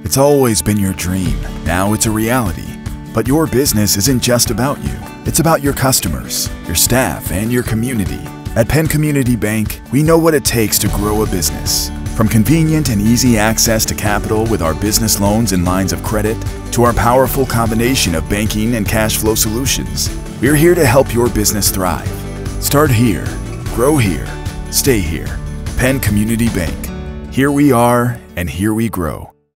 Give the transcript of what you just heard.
It's always been your dream. Now it's a reality. But your business isn't just about you. It's about your customers, your staff, and your community. At Penn Community Bank, we know what it takes to grow a business. From convenient and easy access to capital with our business loans and lines of credit, to our powerful combination of banking and cash flow solutions, we're here to help your business thrive. Start here, grow here, stay here. Penn Community Bank. Here we are, and here we grow.